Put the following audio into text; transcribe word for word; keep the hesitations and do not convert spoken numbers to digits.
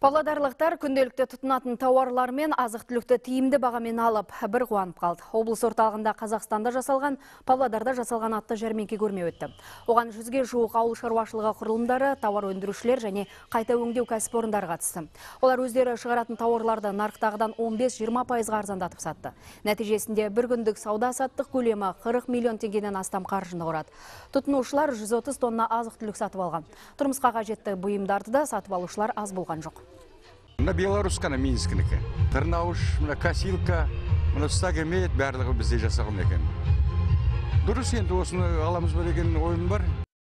Павлодарлықтар күнделікті тұтынатын тауарлар мен азық-түлікті тиімді бағамен алып, бір қуанып қалды. Облыс орталығында Қазақстанда жасалған, Павлодарда жасалған атты жәрмеңке көрме өтті. Оған жүзге жуық ауыл шаруашылығы құрылымдары, тауар өндірушілер және қайта өңдеу кәсіпорындары қатысты. Олар өздері шығаратын тауарларды нарықтағыдан он бес жиырма пайызға арзандатып сатты. Нәтижесінде бір күндік сауда-саттық көлемі қырық миллион теңгеден астам қаржыны құрады. Тұтынушылар жүз отыз тонна азық-түлік сатып алған. Тұрмысқа қажетті бұйымдарды да сатып алушылар аз болған жоқ. Мына белорусскана минскінікі. Тырнауыш, мына косилка, мына стагемет барлығы бізде жасалған екен. Дұрыс енді осыны аламыз ба деген ойым бар.